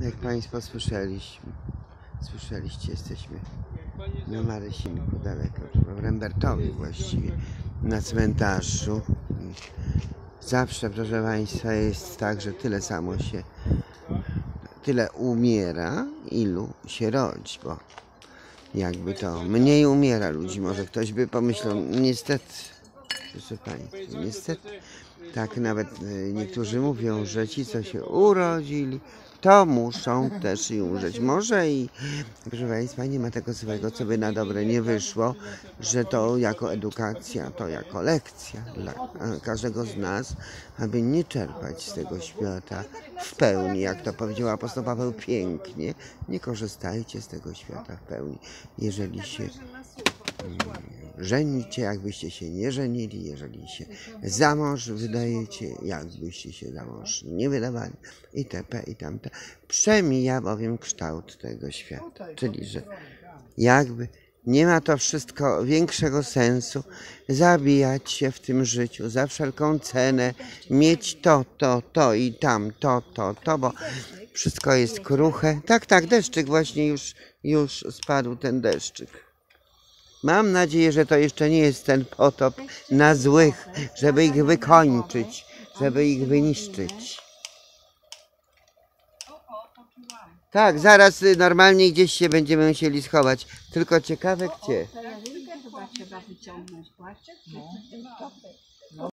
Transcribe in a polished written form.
Jak Państwo słyszeliście, jesteśmy na Marysinku, daleko, w Rembertowie właściwie, na cmentarzu. Zawsze, proszę Państwa, jest tak, że tyle umiera, ilu się rodzi, bo jakby to mniej umiera ludzi, może ktoś by pomyślał, niestety, proszę Państwa, niestety, tak nawet niektórzy mówią, że ci, co się urodzili, to muszą też i umrzeć. Może i, proszę Państwa, nie ma tego złego, co by na dobre nie wyszło, że to jako edukacja, to jako lekcja dla każdego z nas, aby nie czerpać z tego świata w pełni, jak to powiedział apostoł Paweł pięknie. Nie korzystajcie z tego świata w pełni, jeżeli się żenicie, jakbyście się nie żenili, jeżeli się za mąż wydajecie, jakbyście się za mąż nie wydawali, itp. i tamte. Przemija bowiem kształt tego świata. Czyli, że jakby nie ma to wszystko większego sensu zabijać się w tym życiu za wszelką cenę, mieć to i tam, to, bo wszystko jest kruche. Tak, deszczyk właśnie już spadł ten deszczyk. Mam nadzieję, że to jeszcze nie jest ten potop na złych, żeby ich wykończyć, żeby ich wyniszczyć. Tak, zaraz normalnie gdzieś się będziemy musieli schować. Tylko ciekawe gdzie. Chyba trzeba wyciągnąć płaszczyk.